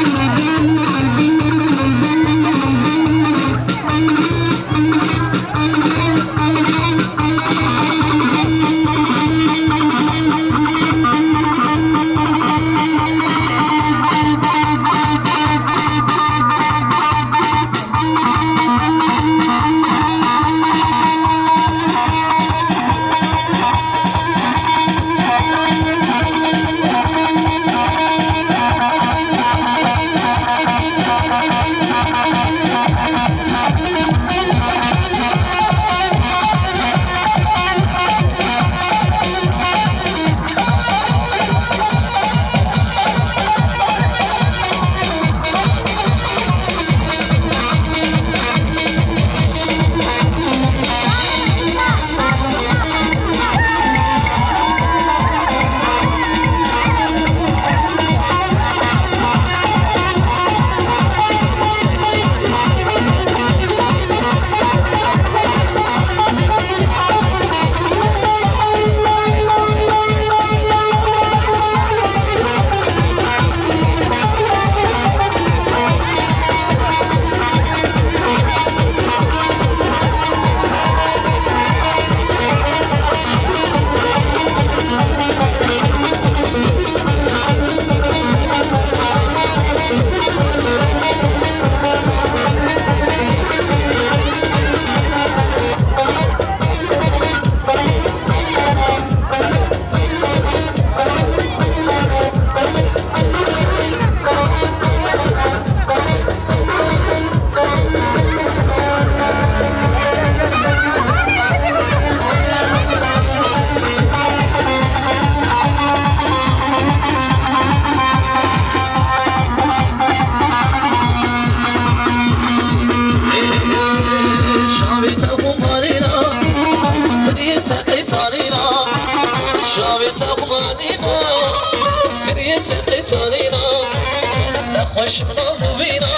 خوش منو ببینا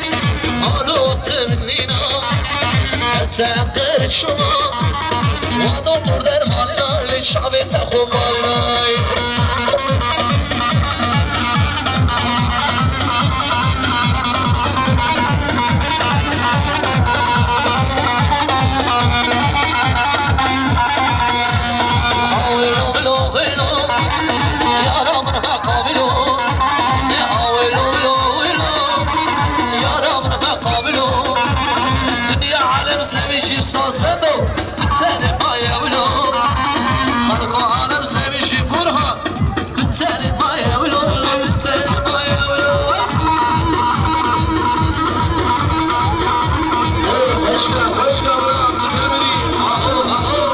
حالو وقت منینا تقدر شما و دکتر در مالینا لشعب تخو مالنای صاص بدو تتالي ما يولو خلقوا عالم سبيشي برها تتالي ما يولو تتالي ما يولو وشكا وشكا ولا تكبري اهو اهو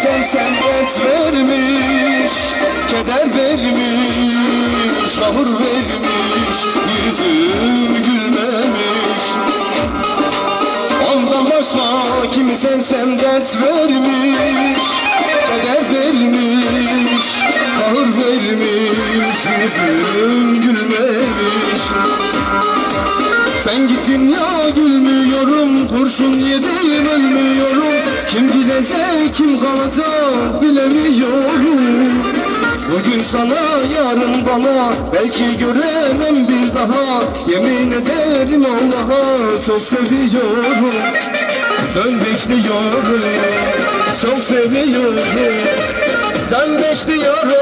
sevsem dert vermiş, keder vermiş, kahır vermiş, yüzüm gülmemiş. Ondan başka kimi sevsem dert vermiş, keder vermiş, kahır vermiş, yüzüm gülmemiş. Sen gittin ya gülmüyorum, kurşun yedim ölmüyorum. Kim gidecek kim kalacak bilemiyorum. Bugün sana yarın bana, belki göremem bir daha. Yemin ederim Allah'a çok seviyorum. Dön bekliyorum, çok seviyorum. Dön bekliyorum.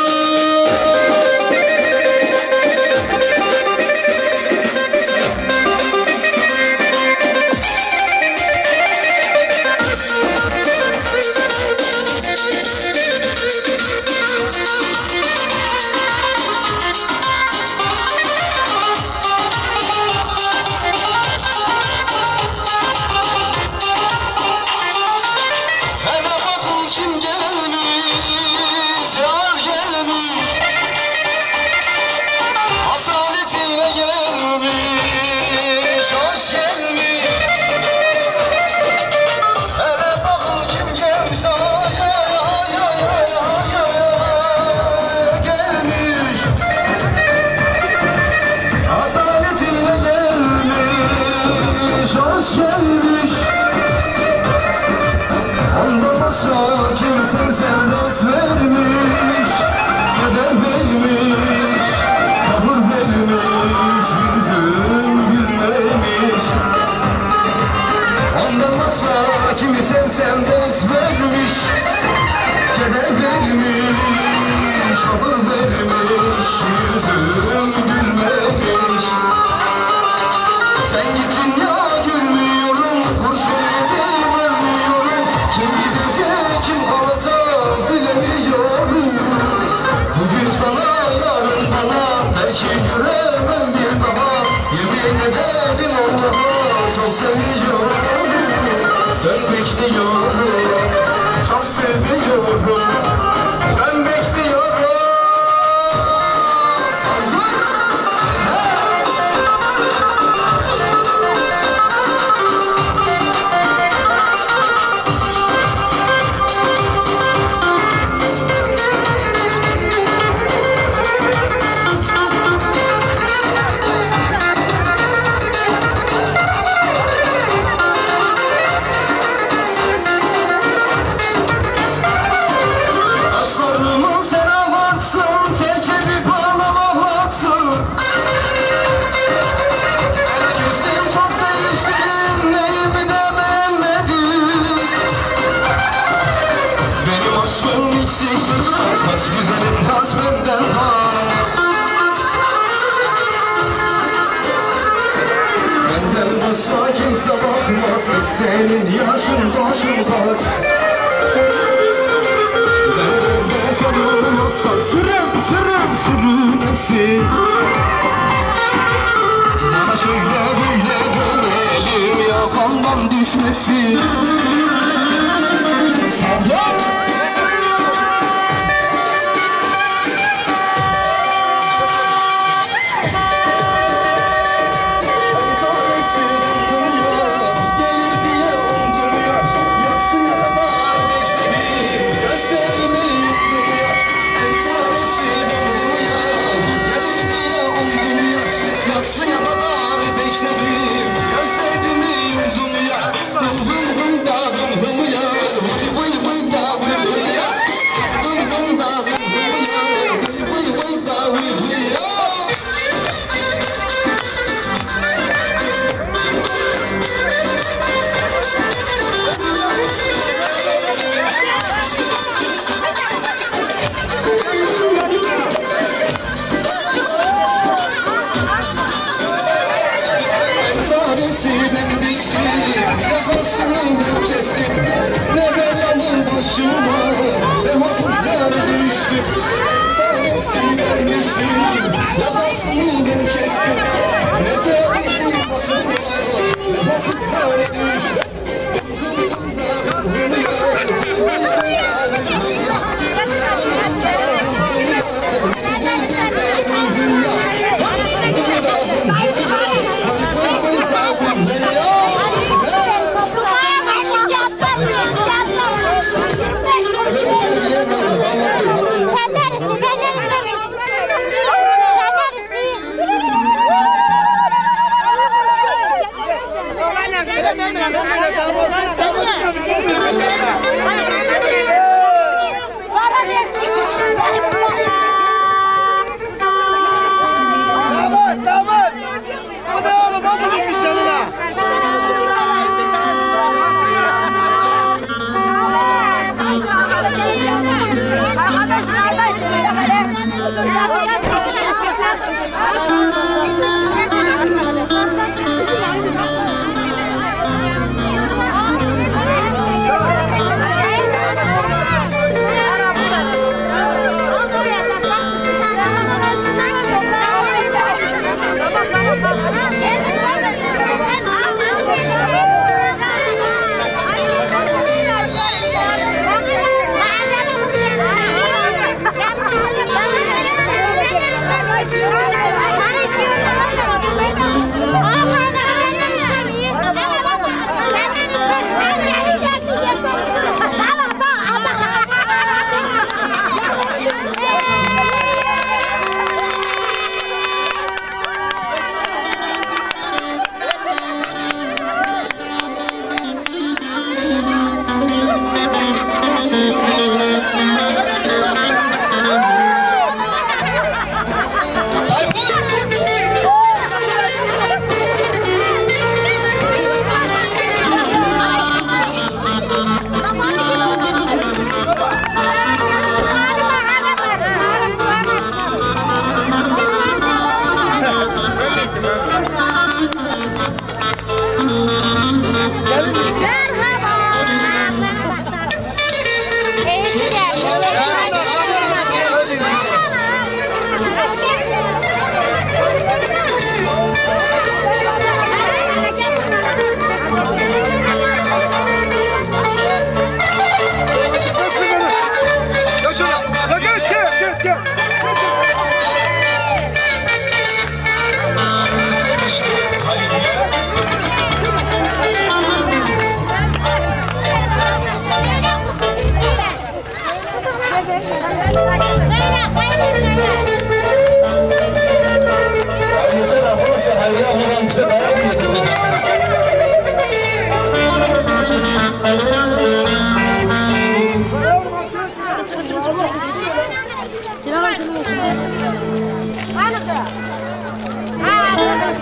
Kimi sevsem ders vermiş, keder vermiş, sabır vermiş, yüzüm gülmemiş. Sen gittin ya gülmüyorum, kurşun yedim ölmüyorum. Kim gidecek kim kalacak bilemiyorum. Bugün sana yarın bana, belki göremem bir daha. Yemin ederim Allah'a çok seviyorum. Ben bekliyorum, çok seviyorum. Ben bekliyorum. Saç güzelim taç benden benden başka kimse bakmaz. Senin yaşın başın kaç? Benden sarılmazsan sürünesin. Bana şöyle böyle dönelim, yakamdan düşmesin. Sabah yatsıya kadar bekledim, gözlerimi yumdum ya. Ruhum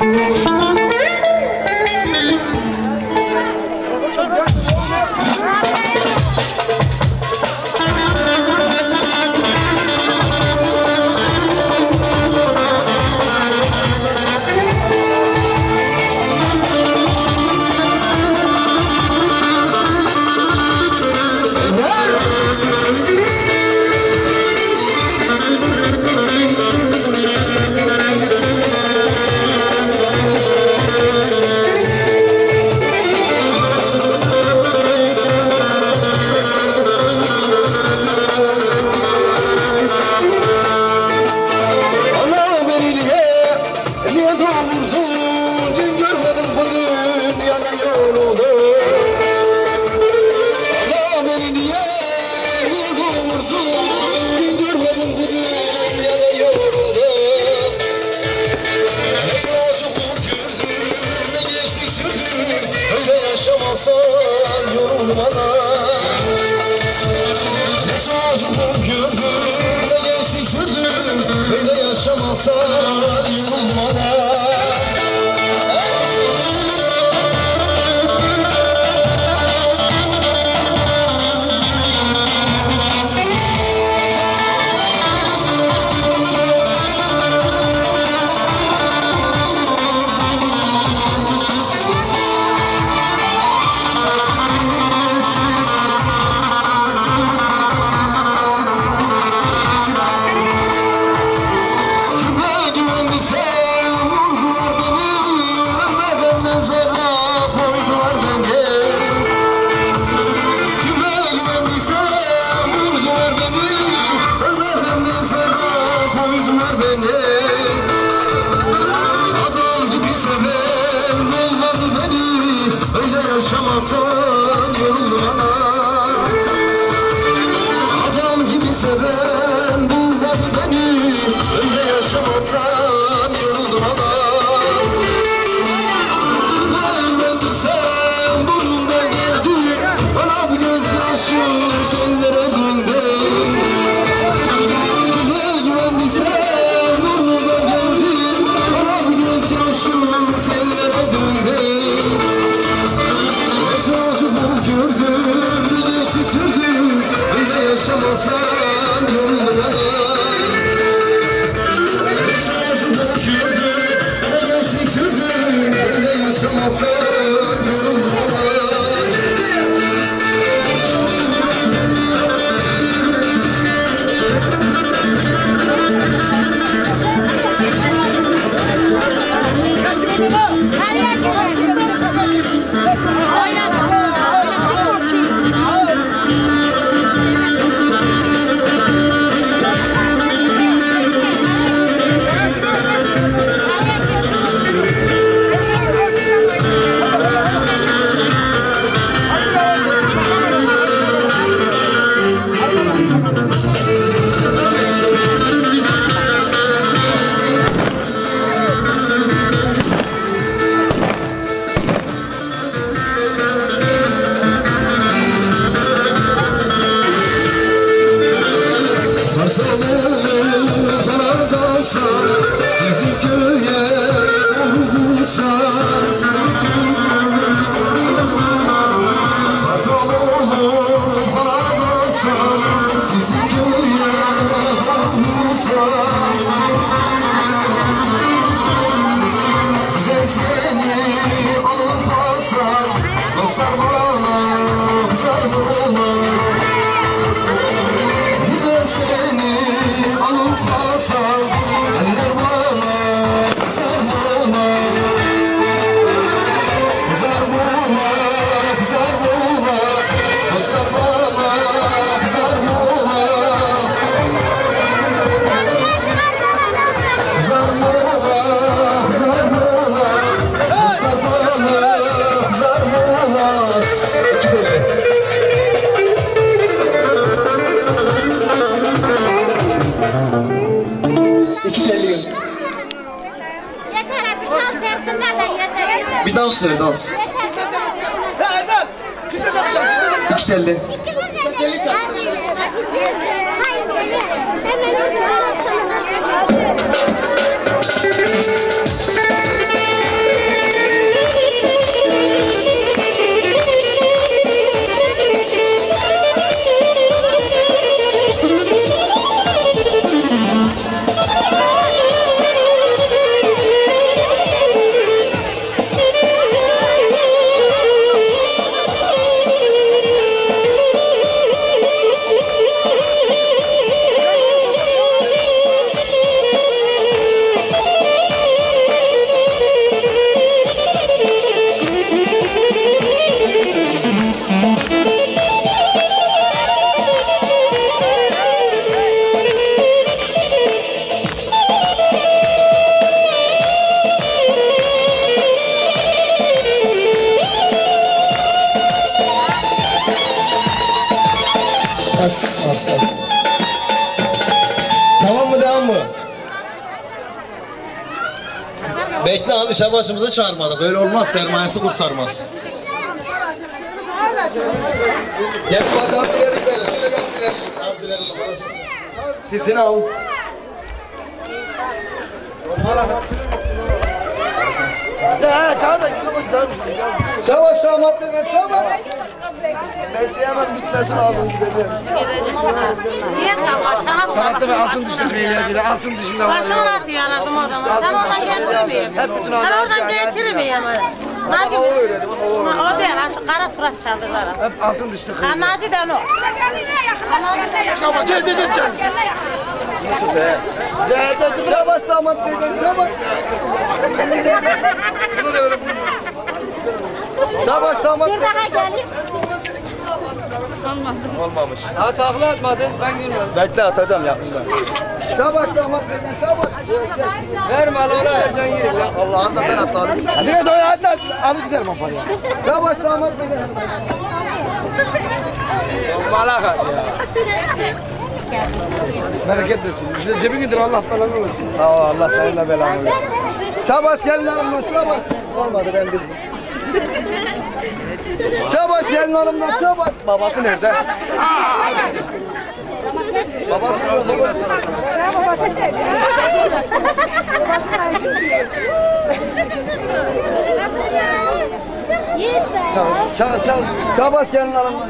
Bir dans ver, dans. Erdal! İki telli. Deli çarpsın. Hayır, hemen mı? Bekle abi şabaşımızı çağırmadı. Böyle olmaz, sermayesi kurtarmaz. Gel bacağı silelim böyle. Şöyle gel silelim. Az silelim. Dizini al. Savaş damat benim, savaş. Bekleyemem, gitmesi lazım, gideceğim. Niye çalma? Çalasın. Saatte ve altın dışında feylediyle, altın dışında var. Başına nasıl yaradım o zaman? Ben oradan geçirmeyeyim. Ben oradan geçirmeyeyim. Naci O öyleydi, bak o öyleydi. o değil, şu kara surat çaldırdılar. Hep altın dışında Ha feyledi. Naci de o. Savaş, gel. Savaş damat benim, savaş. Bunu da öyle Savaş damat benim. Olmamış. Ha takla atmadı. Ben görmedim. Bekle atacağım yakında. Savaş damat benden savaş. Verme ona vereceğin yeri. Allah'ın da sen atladın. Hadi gel oraya atla. Alıp giderim o parayı. Savaş damat benden. Malaka ya. Bereket versin. Cebin gidir Allah belanı versin. Sağ ol Allah seninle belanı versin. Savaş gelin hanımdan savaş. Olmadı ben bildim. Savaş gelin hanımdan savaş. Babası nerede? Babası nerede? Çal. Savaş gelin hanımdan.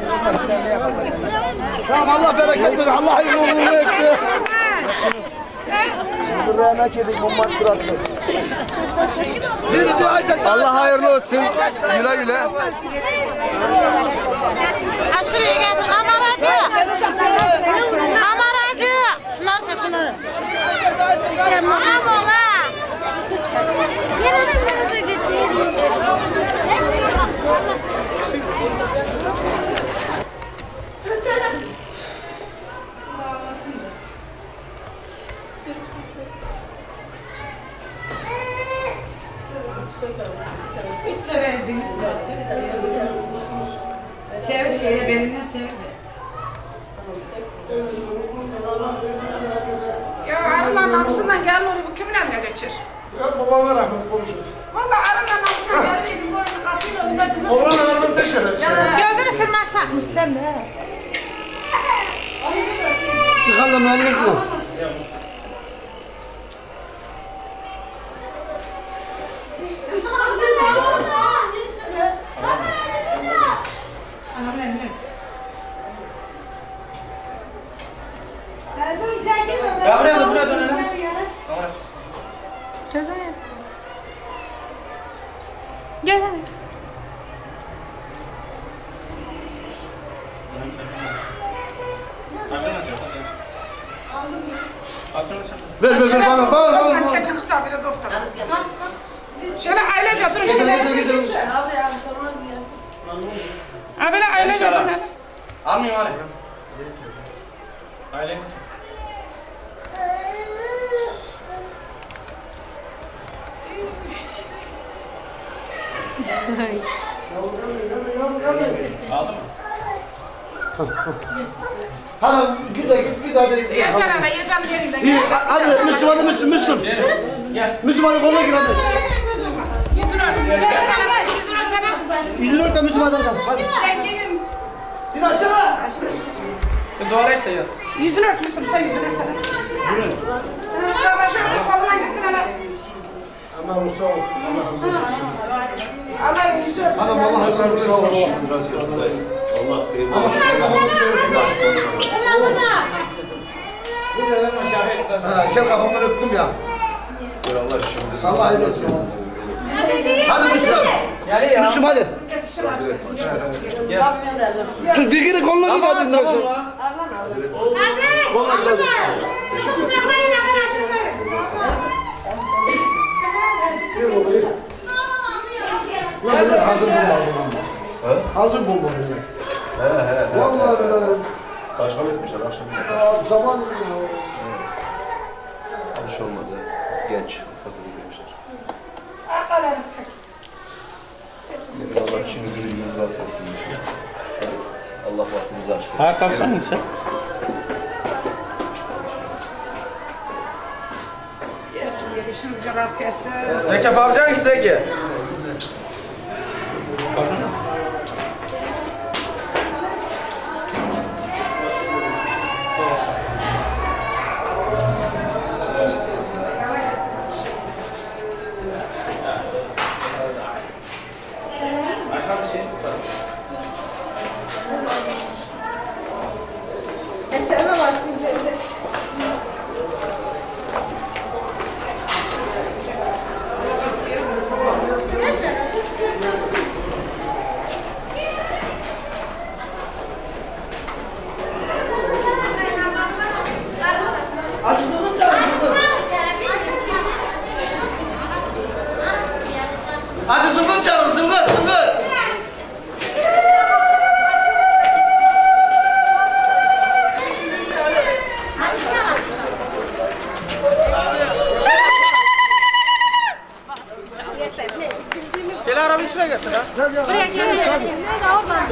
Tamam Allah bereket versin. Allah hayırlı uğurlu etsin. Rahmet edin bomba suratlı. Allah hayırlı olsun. Güle güle. Ha şuraya getir kameracı. Kameracı. Şunları çek şunları. Tamam ola. Yanına götüreyim. Çevir şeyle benimle çevir de. Ya Allah'ın namusundan gelin oraya bu kimin eline geçir? Ya babamla rahmet konuşuyor. Valla Allah'ın namusundan gelin bu arada kapıyla önüne Oğlanla rahmet teşekkür. Gözünü sürmez sakmış sen de. Yıkalım elini bu. Gel hadi. Ver bana. çekin kısa bir de doktor. Şöyle ailece durun şöyle. Ha böyle ailece durun. Almayayım hadi. Aile. Aldı mı? Hadi git hadi. Yeter ana yeter gelin de. İyi, hadi Müslüm. Gel. Müslüm hadi koluna gir hadi. Yüzünü ört. Yüzünü ört. Yüzünü ört de Müslüm hadi. Hadi. Sen gelin. İn aşağı. Duvara işte ya. Yüzünü örtmüşsün sen yüzünü ört. Yürü. Baba şöyle koluna girsin ana. Aman sağ ol. Allah yüzünü ört. Adam Allah sağ ol. Allah kheyirli. Ama şu kafamı söyleyeyim. Kel kafamı öptüm ya. Allah şimdi. Allah hayırlı olsun. Hadi Müslüm. Müslüm hadi. Dur bir kere koluna git hadi. Hadi. Kızım kucaklayın hemen aşağıda. Gel olayım. Hazır bulma. Hazır bulma. He. Vallahi böyle. Taşkal etmişler akşam. Zaman Bir şey olmadı. Genç. Ufak demişler. Allah işinizi bilginizi rahat etsin. Allah vaktinizi aşkına. Ayağa kalksana sen. İşinize rast gelsin. Zeki yapacaksın Zeki. Hadi zıngıt çalın, zıngıt, zıngıt. Şöyle arabayı şuraya getir ha. Buraya gel. Ne de oradan.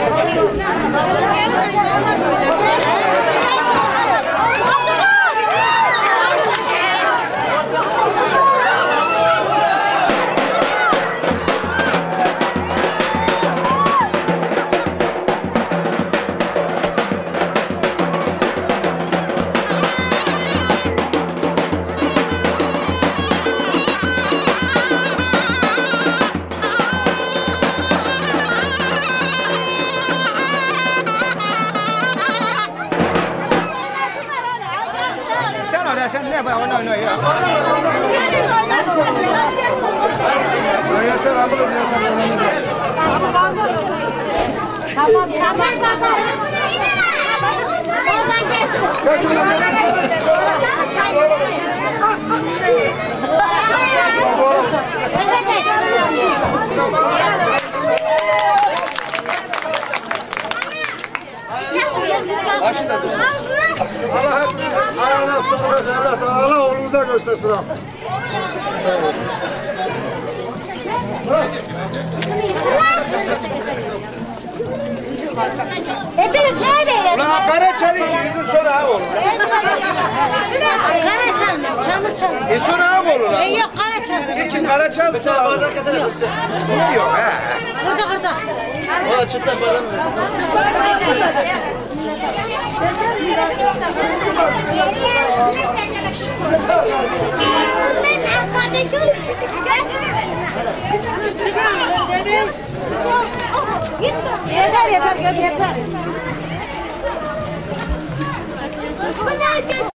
Sen ne yapıyorsun? Oyna ya. Tamam. Oradan geç. Başında dur. Allah hep ayağına sağlık evlasın. Allah oğlumuza göstersin ha. Hepiniz neredeyiz? Ulan kara çalık yüzün sonra ha olur. Kara çal, çamur çal. Sonra ha olur ha. Yok kara çal. İlkin kara çal sonra olur. Yok ha. Burada. O çıtlar falan. Yeter.